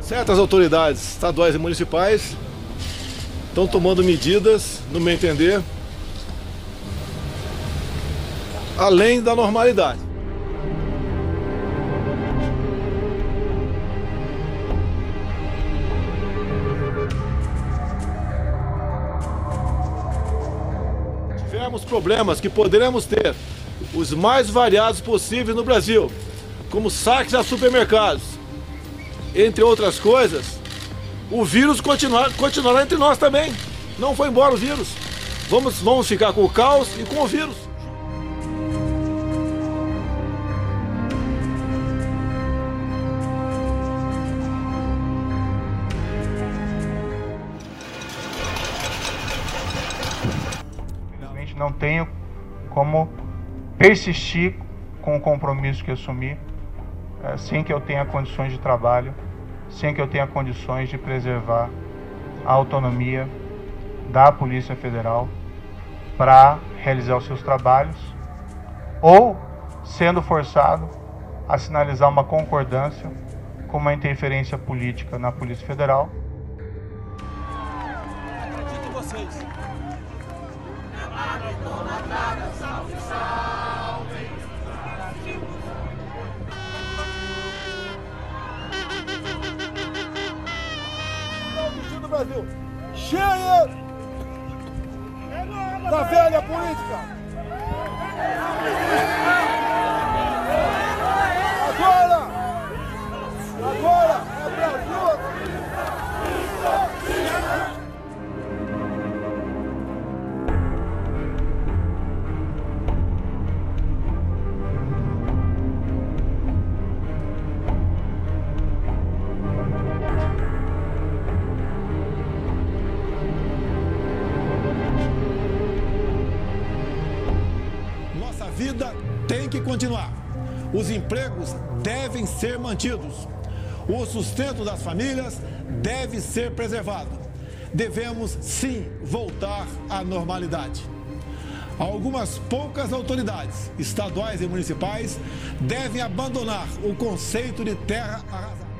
Certas autoridades estaduais e municipais estão tomando medidas, no meu entender, além da normalidade. Tivemos problemas que poderemos ter, os mais variados possíveis no Brasil, como saques a supermercados, entre outras coisas. O vírus continuará entre nós também. Não foi embora o vírus. Vamos ficar com o caos e com o vírus. Infelizmente não tenho como persistir com o compromisso que assumi sem que eu tenha condições de trabalho, sem que eu tenha condições de preservar a autonomia da Polícia Federal para realizar os seus trabalhos, ou sendo forçado a sinalizar uma concordância com uma interferência política na Polícia Federal. Acredito em vocês. Brasil, cheia da velha política. Agora é Brasil. A vida tem que continuar. Os empregos devem ser mantidos. O sustento das famílias deve ser preservado. Devemos, sim, voltar à normalidade. Algumas poucas autoridades, estaduais e municipais, devem abandonar o conceito de terra arrasada.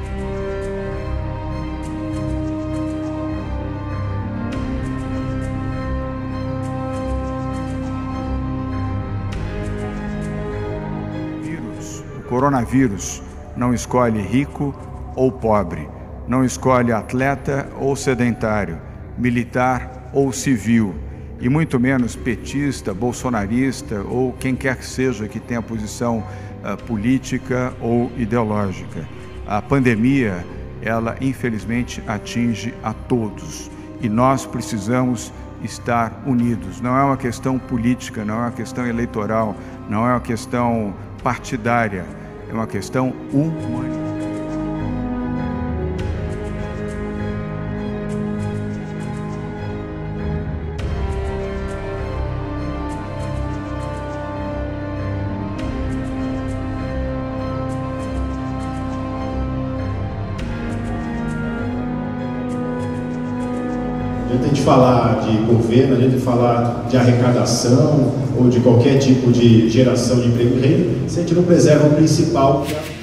O coronavírus não escolhe rico ou pobre, não escolhe atleta ou sedentário, militar ou civil, e muito menos petista, bolsonarista ou quem quer que seja que tenha posição política ou ideológica. A pandemia, ela infelizmente atinge a todos e nós precisamos estar unidos. Não é uma questão política, não é uma questão eleitoral, não é uma questão partidária, é uma questão humana. Não adianta a gente falar de governo, não adianta a gente falar de arrecadação ou de qualquer tipo de geração de emprego e renda, se a gente não preserva o principal, que é